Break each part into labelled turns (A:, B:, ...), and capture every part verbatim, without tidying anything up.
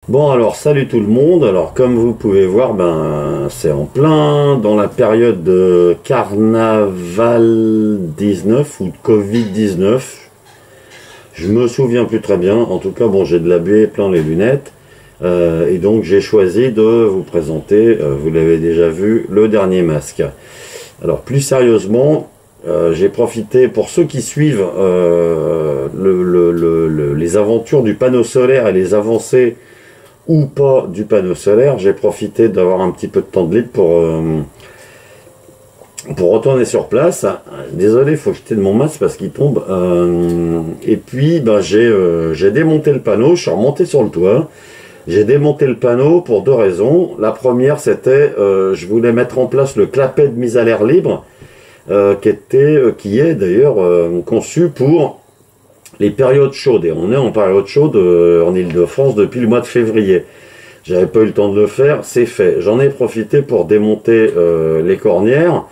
A: Bon alors salut tout le monde, alors comme vous pouvez voir, ben c'est en plein dans la période de carnaval dix-neuf ou de Covid dix-neuf. Je me souviens plus très bien, en tout cas bon j'ai de la buée plein les lunettes. Euh, et donc j'ai choisi de vous présenter, euh, vous l'avez déjà vu, le dernier masque. Alors plus sérieusement, euh, j'ai profité, pour ceux qui suivent euh, le, le, le, le, les aventures du panneau solaire et les avancées ou pas du panneau solaire, j'ai profité d'avoir un petit peu de temps de libre pour, euh, pour retourner sur place. Désolé, il faut jeter de mon masque parce qu'il tombe. Euh, et puis ben, j'ai euh, j'ai démonté le panneau, je suis remonté sur le toit. J'ai démonté le panneau pour deux raisons. La première, c'était euh, je voulais mettre en place le clapet de mise à l'air libre, euh, qui, était, euh, qui est d'ailleurs euh, conçu pour les périodes chaudes. Et on est en période chaude euh, en Ile-de-France depuis le mois de février. J'avais pas eu le temps de le faire, c'est fait. J'en ai profité pour démonter euh, les cornières.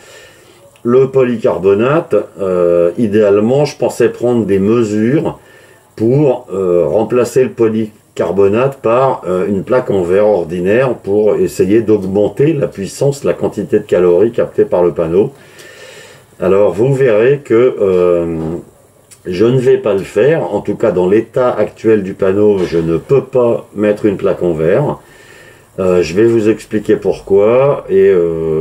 A: Le polycarbonate, euh, idéalement, je pensais prendre des mesures pour euh, remplacer le polycarbonate par euh, une plaque en verre ordinaire pour essayer d'augmenter la puissance, la quantité de calories captées par le panneau. Alors vous verrez que euh, je ne vais pas le faire, en tout cas dans l'état actuel du panneau, je ne peux pas mettre une plaque en verre. Euh, je vais vous expliquer pourquoi, et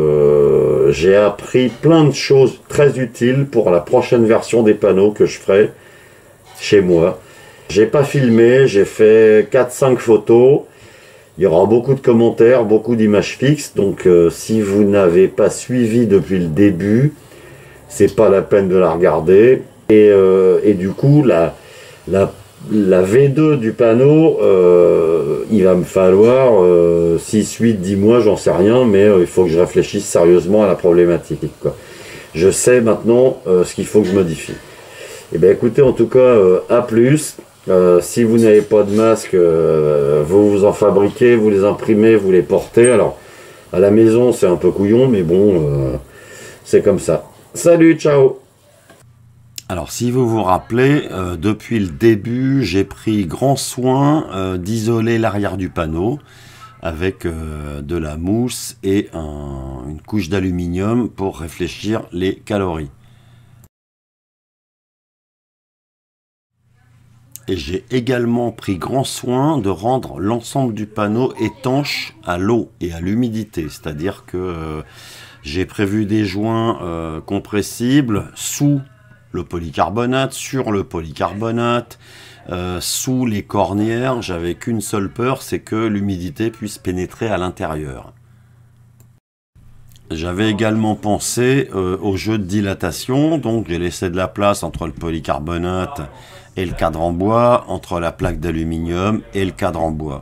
A: euh, j'ai appris plein de choses très utiles pour la prochaine version des panneaux que je ferai chez moi. J'ai pas filmé, j'ai fait quatre cinq photos. Il y aura beaucoup de commentaires, beaucoup d'images fixes, donc euh, si vous n'avez pas suivi depuis le début, c'est pas la peine de la regarder. Et, euh, et du coup, la, la, la V deux du panneau, euh, il va me falloir euh, six, huit, dix mois, j'en sais rien, mais euh, il faut que je réfléchisse sérieusement à la problématique, quoi. Je sais maintenant euh, ce qu'il faut que je modifie. Et bien écoutez, en tout cas, euh, à plus. Euh, si vous n'avez pas de masque, euh, vous vous en fabriquez, vous les imprimez, vous les portez. Alors, à la maison, c'est un peu couillon, mais bon, euh, c'est comme ça. Salut, ciao! Alors, si vous vous rappelez, euh, depuis le début, j'ai pris grand soin euh, d'isoler l'arrière du panneau avec euh, de la mousse et un, une couche d'aluminium pour réfléchir les calories. Et j'ai également pris grand soin de rendre l'ensemble du panneau étanche à l'eau et à l'humidité. C'est-à-dire que euh, j'ai prévu des joints euh, compressibles sous le polycarbonate, sur le polycarbonate, euh, sous les cornières. J'avais qu'une seule peur, c'est que l'humidité puisse pénétrer à l'intérieur. J'avais également pensé euh, au jeu de dilatation, donc j'ai laissé de la place entre le polycarbonate et le cadre en bois, entre la plaque d'aluminium et le cadre en bois.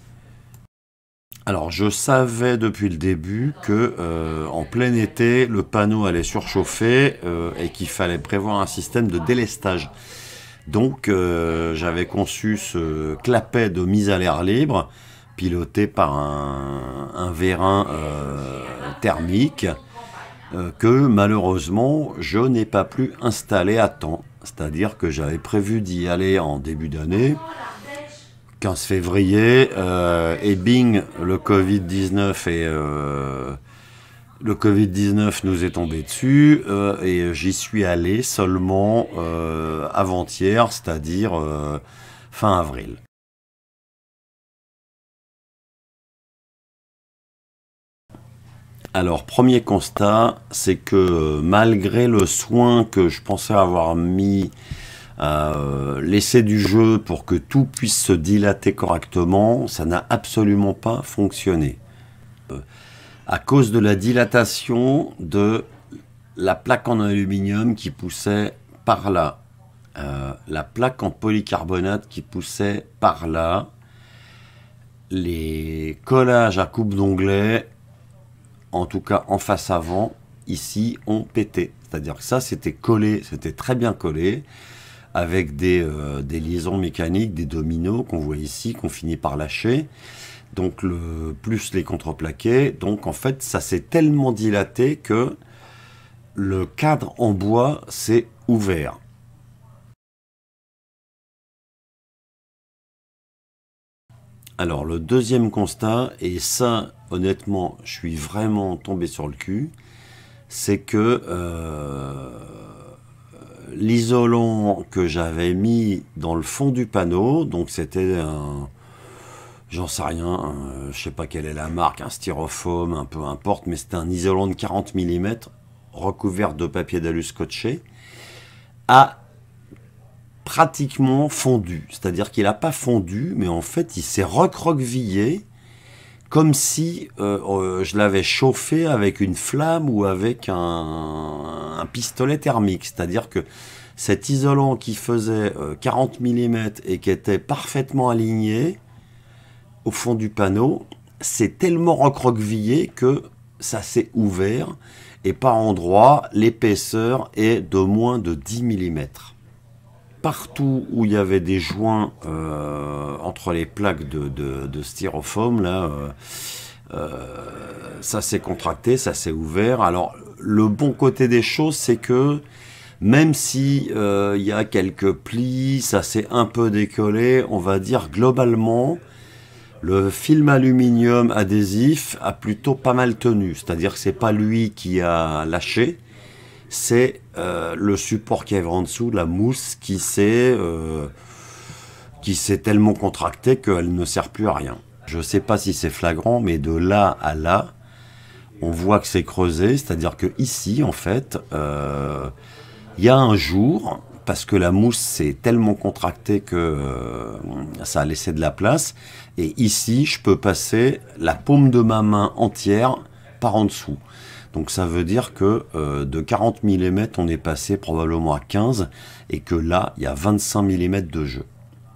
A: Alors je savais depuis le début que euh, en plein été, le panneau allait surchauffer euh, et qu'il fallait prévoir un système de délestage. Donc euh, j'avais conçu ce clapet de mise à l'air libre, piloté par un, un vérin euh, thermique, euh, que malheureusement je n'ai pas pu installer à temps. C'est-à-dire que j'avais prévu d'y aller en début d'année, quinze février, euh, et bing, le Covid dix-neuf et euh, le Covid dix-neuf nous est tombé dessus, euh, et j'y suis allé seulement euh, avant-hier, c'est-à-dire euh, fin avril. Alors, premier constat, c'est que malgré le soin que je pensais avoir mis à euh, laisser du jeu pour que tout puisse se dilater correctement, ça n'a absolument pas fonctionné. Euh, à cause de la dilatation de la plaque en aluminium qui poussait par là, euh, la plaque en polycarbonate qui poussait par là, les collages à coupe d'onglet, en tout cas en face avant, ici, ont pété. C'est-à-dire que ça, c'était collé, c'était très bien collé, avec des, euh, des liaisons mécaniques, des dominos qu'on voit ici, qu'on finit par lâcher. Donc, le, plus les contreplaqués. Donc, en fait, ça s'est tellement dilaté que le cadre en bois s'est ouvert. Alors le deuxième constat, et ça honnêtement je suis vraiment tombé sur le cul, c'est que euh, l'isolant que j'avais mis dans le fond du panneau, donc c'était un, j'en sais rien, un, je sais pas quelle est la marque, un styrofoam, un peu importe, mais c'était un isolant de quarante millimètres recouvert de papier d'alu scotché, a pratiquement fondu. C'est-à-dire qu'il n'a pas fondu, mais en fait il s'est recroquevillé comme si euh, euh, je l'avais chauffé avec une flamme ou avec un, un pistolet thermique. C'est-à-dire que cet isolant qui faisait euh, quarante millimètres et qui était parfaitement aligné au fond du panneau, c'est tellement recroquevillé que ça s'est ouvert et par endroits, l'épaisseur est de moins de dix millimètres. Partout où il y avait des joints euh, entre les plaques de, de, de styrofoam, là, euh, euh, ça s'est contracté, ça s'est ouvert. Alors, le bon côté des choses, c'est que même si euh, il y a quelques plis, ça s'est un peu décollé, on va dire globalement, le film aluminium adhésif a plutôt pas mal tenu. C'est-à-dire que c'est pas lui qui a lâché, c'est euh, le support qui est en dessous, la mousse, qui s'est euh, qui s'est tellement contractée qu'elle ne sert plus à rien. Je ne sais pas si c'est flagrant, mais de là à là, on voit que c'est creusé, c'est-à-dire que ici, en fait, euh, il y a un jour, parce que la mousse s'est tellement contractée que euh, ça a laissé de la place, et ici, je peux passer la paume de ma main entière par en dessous. Donc ça veut dire que euh, de quarante millimètres, on est passé probablement à quinze, et que là, il y a vingt-cinq millimètres de jeu.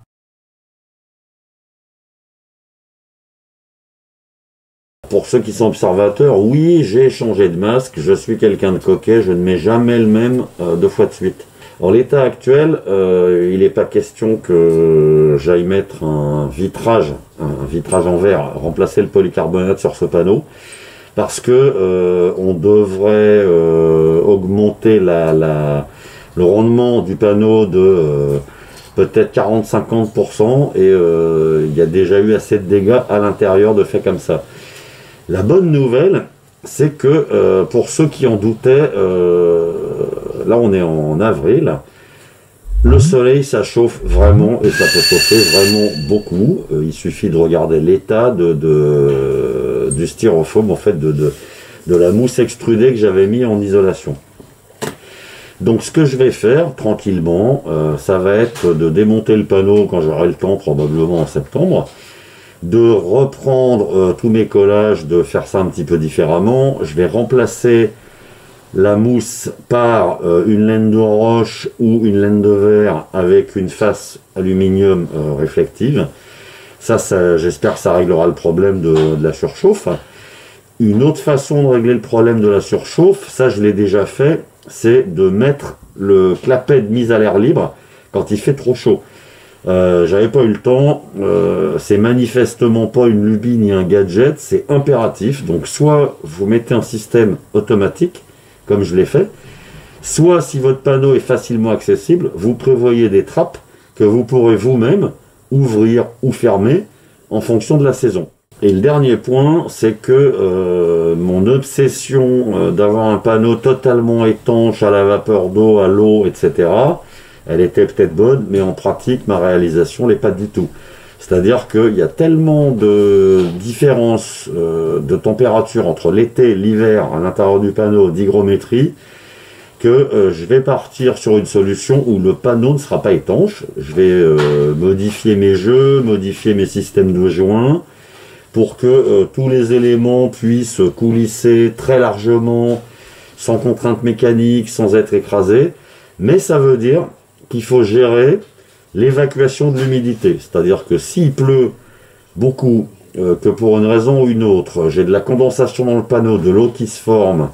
B: Pour ceux qui sont observateurs, oui, j'ai changé de masque, je suis quelqu'un de coquet, je ne mets jamais le même euh, deux fois de suite. En l'état actuel, euh, il n'est pas question que j'aille mettre un vitrage, un vitrage en verre, remplacer le polycarbonate sur ce panneau, parce que euh, on devrait euh, augmenter la, la, le rendement du panneau de euh, peut-être quarante à cinquante pour cent, et euh, il y a déjà eu assez de dégâts à l'intérieur de fait comme ça. La bonne nouvelle, c'est que euh, pour ceux qui en doutaient, euh, là on est en avril, le soleil ça chauffe vraiment, et ça peut chauffer vraiment beaucoup. Euh, il suffit de regarder l'état de, de, du styrofoam, en fait de, de, de la mousse extrudée que j'avais mis en isolation. Donc ce que je vais faire tranquillement, euh, ça va être de démonter le panneau quand j'aurai le temps, probablement en septembre, de reprendre euh, tous mes collages, de faire ça un petit peu différemment. Je vais remplacer la mousse par euh, une laine de roche ou une laine de verre avec une face aluminium euh, réflective. Ça, ça j'espère que ça réglera le problème de, de la surchauffe. Une autre façon de régler le problème de la surchauffe, ça je l'ai déjà fait, c'est de mettre le clapet de mise à l'air libre quand il fait trop chaud. Euh, j'avais pas eu le temps, euh, c'est manifestement pas une lubie ni un gadget, c'est impératif. Donc soit vous mettez un système automatique, comme je l'ai fait, soit si votre panneau est facilement accessible, vous prévoyez des trappes que vous pourrez vous-même ouvrir ou fermer en fonction de la saison. Et le dernier point, c'est que euh, mon obsession euh, d'avoir un panneau totalement étanche à la vapeur d'eau, à l'eau, et cetera, elle était peut-être bonne, mais en pratique, ma réalisation l'est pas du tout. C'est-à-dire qu'il y a tellement de différences euh, de température entre l'été et l'hiver à l'intérieur du panneau d'hygrométrie que euh, je vais partir sur une solution où le panneau ne sera pas étanche. Je vais euh, modifier mes jeux, modifier mes systèmes de joints pour que euh, tous les éléments puissent coulisser très largement, sans contrainte mécanique, sans être écrasés. Mais ça veut dire qu'il faut gérer l'évacuation de l'humidité. C'est-à-dire que s'il pleut beaucoup, euh, que pour une raison ou une autre, j'ai de la condensation dans le panneau, de l'eau qui se forme,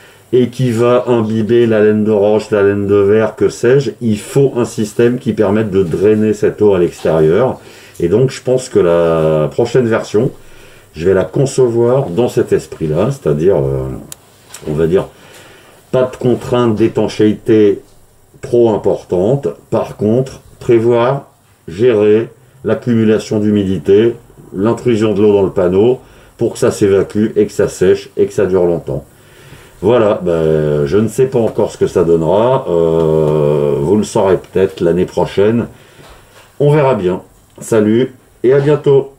B: et qui va imbiber la laine de roche, la laine de verre, que sais-je, il faut un système qui permette de drainer cette eau à l'extérieur. Et donc je pense que la prochaine version, je vais la concevoir dans cet esprit-là, c'est-à-dire, euh, on va dire, pas de contrainte d'étanchéité trop importante. Par contre, prévoir, gérer l'accumulation d'humidité l'intrusion de l'eau dans le panneau pour que ça s'évacue et que ça sèche et que ça dure longtemps. Voilà, ben, je ne sais pas encore ce que ça donnera, euh, vous le saurez peut-être l'année prochaine, on verra bien. Salut et à bientôt.